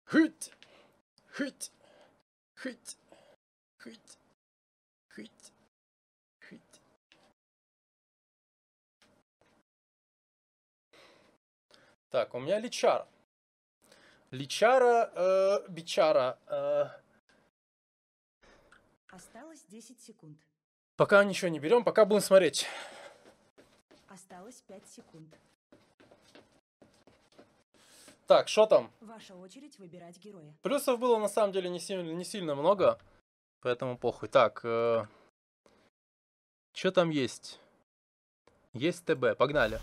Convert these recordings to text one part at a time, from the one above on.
Хыть! Хыть! Хыть! Хыть! Хыть! Хыть! Так, у меня Личара. Личара, бичара. Осталось 10 секунд. Пока ничего не берем, пока будем смотреть. Осталось 5 секунд. Так, что там? Ваша очередь выбирать героя. Плюсов было на самом деле не сильно много, поэтому похуй. Так, что там есть? Есть ТБ, погнали.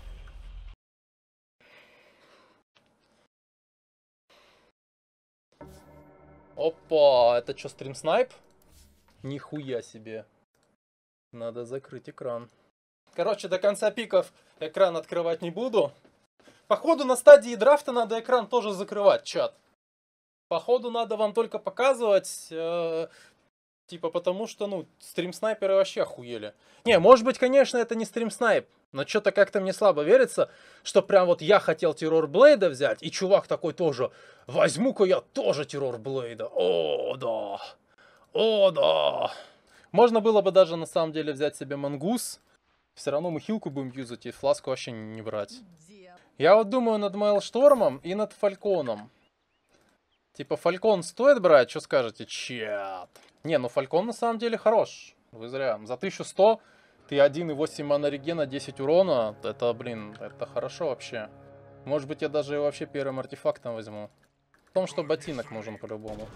Опа, это что, стрим снайп? Нихуя себе. Надо закрыть экран. Короче, до конца пиков экран открывать не буду. Походу на стадии драфта надо экран тоже закрывать, чат. Походу надо вам только показывать, типа потому что, ну, стрим-снайперы вообще охуели. Не, может быть, конечно, это не стрим-снайп, но что-то как-то мне слабо верится, что прям вот я хотел Террорблейда взять, и чувак такой тоже, возьму-ка я тоже Террорблейда. О, да. О, да. Можно было бы даже на самом деле взять себе Мангус. Все равно мы хилку будем юзать и фласку вообще не брать. Я вот думаю над Мейлштормом и над Фальконом. Типа Фалькон стоит брать? Что скажете, чат? Не, ну Фалькон на самом деле хорош. Вы зря. За 1100 ты 1,8 манорегена, 10 урона. Это, блин, это хорошо вообще. Может быть, я даже его вообще первым артефактом возьму. В том, что ботинок нужен по-любому.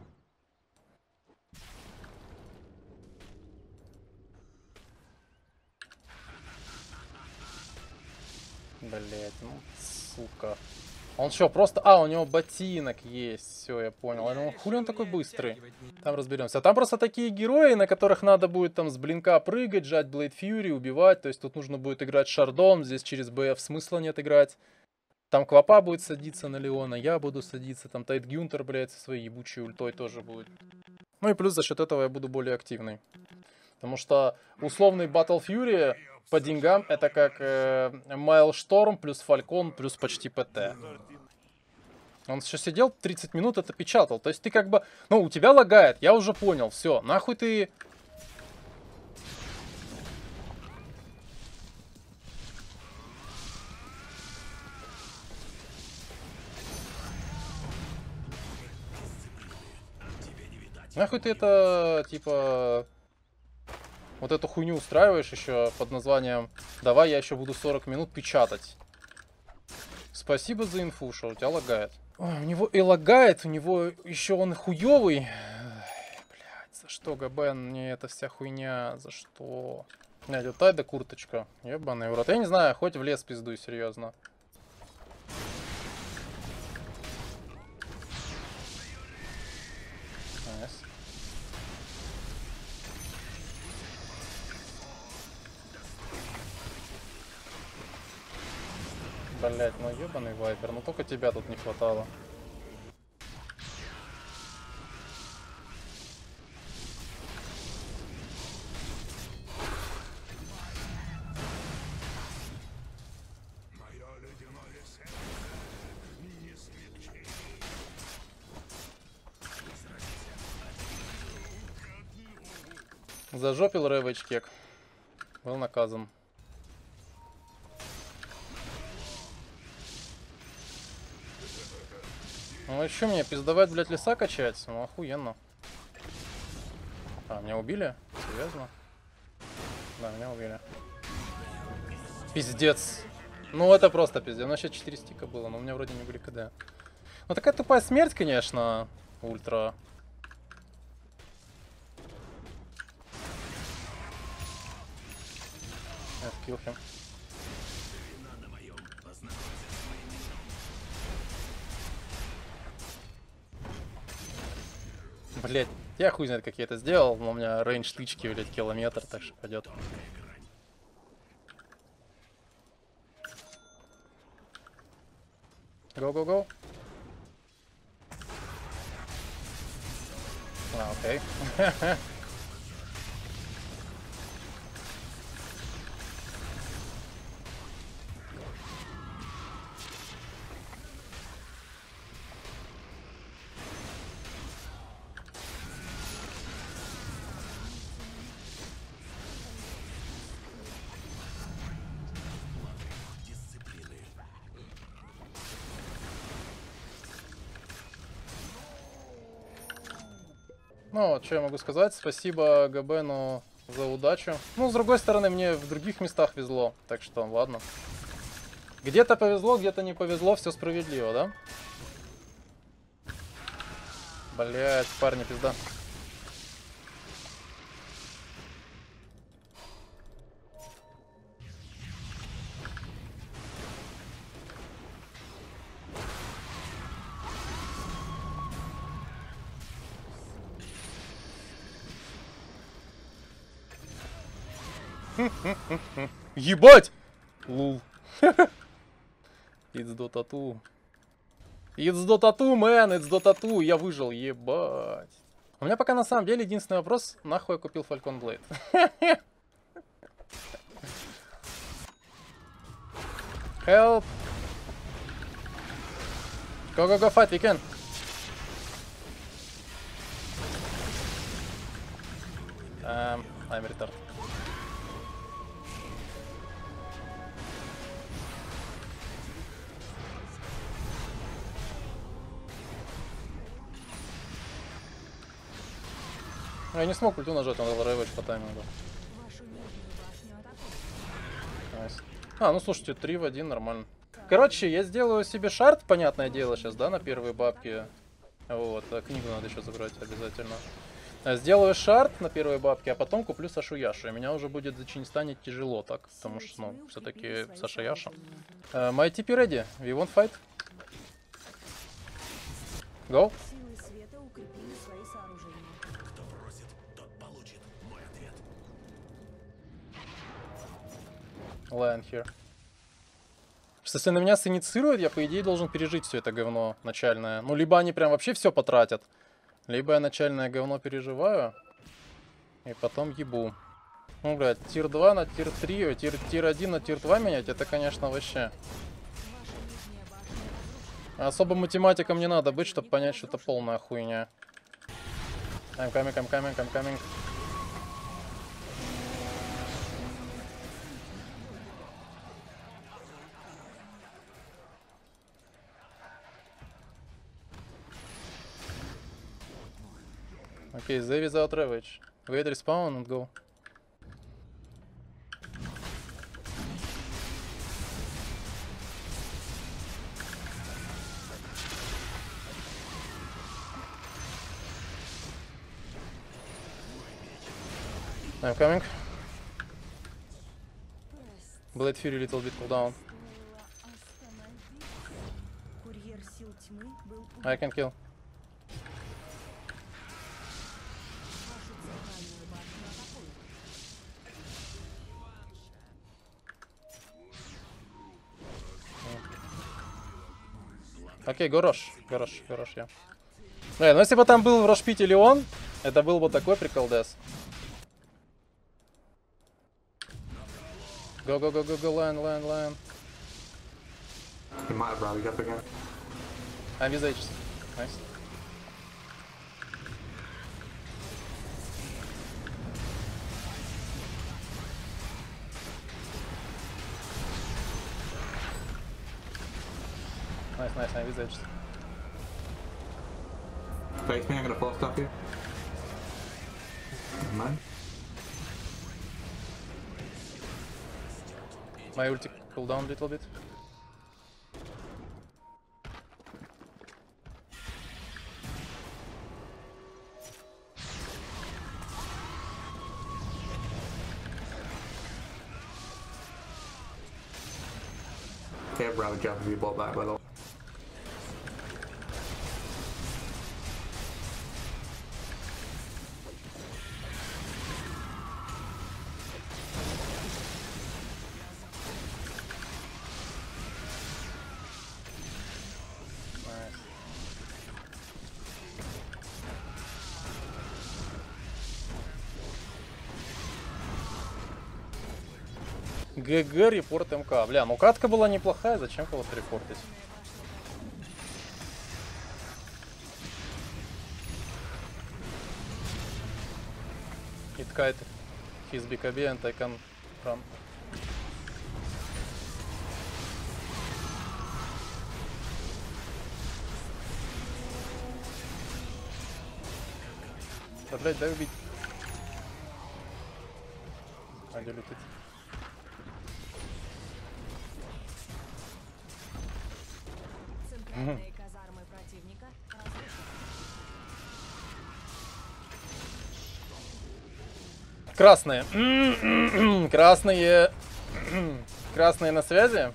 Блять, ну, сука. Он что, просто... А, у него ботинок есть. Все, я понял. Я думал, хули он такой быстрый? Там разберемся. Там просто такие герои, на которых надо будет там с блинка прыгать, жать Блейд Фьюри, убивать. То есть тут нужно будет играть Шардом. Здесь через БФ смысла нет играть. Там Квапа будет садиться на Леона, я буду садиться. Там Тайт Гюнтер, блядь, со своей ебучей ультой тоже будет. Ну и плюс за счет этого я буду более активный. Потому что условный Battle Fury по деньгам это как Майлшторм плюс Фалькон плюс почти ПТ. Он еще сидел 30 минут, это печатал. То есть ты как бы... Ну, у тебя лагает, я уже понял. Все, нахуй ты... Нахуй ты это, типа... Вот эту хуйню устраиваешь еще под названием «Давай я еще буду 40 минут печатать». Спасибо за инфу, что у тебя лагает. Ой, у него и лагает, у него еще он хуёвый. Блять, за что, Габен, мне эта вся хуйня, за что? Блять, вот тайда курточка, ебаный в рот. Я не знаю, хоть в лес пиздуй, серьезно. Блять, ну ебаный вайпер, ну только тебя тут не хватало. Зажопил Рэвэдж кек. Был наказан. Ну еще мне пиздовать, блядь, леса качать? Ну охуенно. А, меня убили? Серьезно? Да, меня убили. Пиздец. Ну это просто пиздец. У нас сейчас 4 стика было, но у меня вроде не были КД. Ну такая тупая смерть, конечно. Ультра. Kill him. Блять, я хуй знает, как я это сделал, но у меня рейндж тычки, блять, километр, так что пойдет. Go. А, окей. Ну, вот, что я могу сказать. Спасибо ГБ за удачу. Ну, с другой стороны, мне в других местах везло. Так что, ладно. Где-то повезло, где-то не повезло. Все справедливо, да? Блять, парни, пизда. Ебать! Лул. It's Dota 2. It's Dota 2, man! It's Dota 2. Я выжил, ебать. У меня пока на самом деле единственный вопрос. Нахуй я купил Falcon Blade? Help! Go, go, go, fight, we can! I'm retarded. Я не смог ульту нажать, он рейвэдж по таймингу. Nice. А, ну слушайте, 3 в 1, нормально. Короче, я сделаю себе шарт, понятное дело, сейчас, да, на первые бабки. Вот, а книгу надо еще забрать обязательно. Сделаю шарт на первые бабки, а потом куплю Сашу Яшу. И меня уже будет станет тяжело так, потому что, ну, все-таки Саша Яша. My TP ready. We won't fight. Go. Land here. Что если на меня синицируют, я по идее должен пережить все это говно начальное. Ну, либо они прям вообще все потратят, либо я начальное говно переживаю и потом ебу. Ну, блядь, тир 2 на тир 3, тир 1 на тир 2 менять, это, конечно, вообще. Особо математиком не надо быть, чтобы понять, что это полная хуйня. I'm coming, I'm coming, I'm coming. Okay, they without ravage. Wait, respawn and go. I'm coming. Blade Fury little bit cooldown. I can kill. Окей, Горош, я. Ну если бы там был в Рошпите Леон, это был бы такой приколдес. Go, go, go, go, go, line. He might have rallied up again. I'm with H. Nice. Nice, I'm with H. Face me, I'm gonna force stop you. Man. My ulti cooldown a little bit. Okay, rally jump if you bought back by the way. ГГ, репорт МК. Бля, ну катка была неплохая, зачем кого-то репортить? It kite his BKB and I can run. Да, блядь, дай убить. Надя летит. Центральные казармы противника разрушены. Красные. Красные. Красные на связи.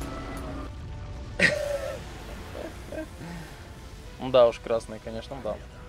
Да уж, красные, конечно, да.